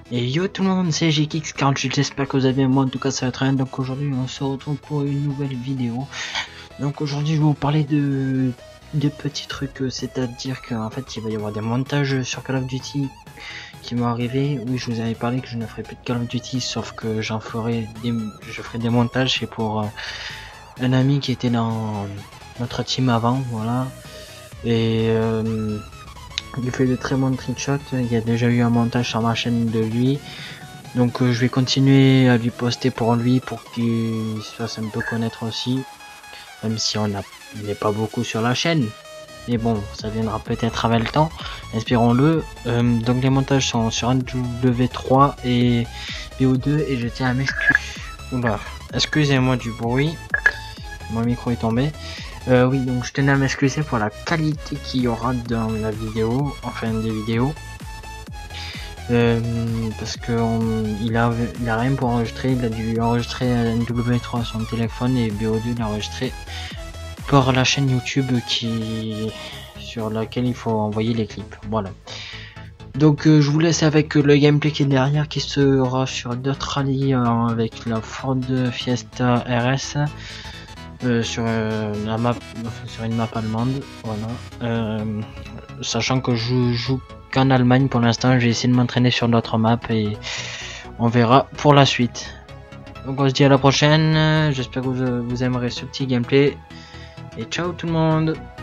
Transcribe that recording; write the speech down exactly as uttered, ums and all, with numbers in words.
Et yo tout le monde, c'est G X quarante-huit, j'espère que vous allez bien, moi en tout cas ça va très bien. Donc aujourd'hui on se retrouve pour une nouvelle vidéo. Donc aujourd'hui je vais vous parler de, de petits trucs, c'est à dire qu'en fait il va y avoir des montages sur Call of Duty qui vont arriver. Oui, je vous avais parlé que je ne ferai plus de Call of Duty, sauf que j'en ferai des, je ferai des montages. C'est pour euh, un ami qui était dans notre team avant, voilà. Et euh, il fait de très bons trickshots, il y a déjà eu un montage sur ma chaîne de lui. Donc euh, je vais continuer à lui poster pour lui, pour qu'il se fasse un peu connaître aussi. Même si on n'est pas beaucoup sur la chaîne. Mais bon, ça viendra peut-être avec le temps, espérons-le. Euh, donc les montages sont sur N W trois et B O deux et je tiens à m'excuser. Oula, excusez-moi du bruit. Mon micro est tombé. Euh, oui, donc je tenais à m'excuser pour la qualité qu'il y aura dans la vidéo, enfin des vidéos. Euh, parce que on, il, a, il a rien pour enregistrer, il a dû enregistrer N W trois sur son téléphone et B O deux il a enregistré par la chaîne YouTube qui sur laquelle il faut envoyer les clips. Voilà. Donc euh, je vous laisse avec le gameplay qui est derrière, qui sera sur d'autres rallyes euh, avec la Ford Fiesta R S. Euh, sur, euh, la map, enfin, sur une map allemande, voilà. Euh, sachant que je joue qu'en Allemagne pour l'instant, j'ai essayé de m'entraîner sur d'autres maps et on verra pour la suite. Donc on se dit à la prochaine, j'espère que vous, vous aimerez ce petit gameplay et ciao tout le monde.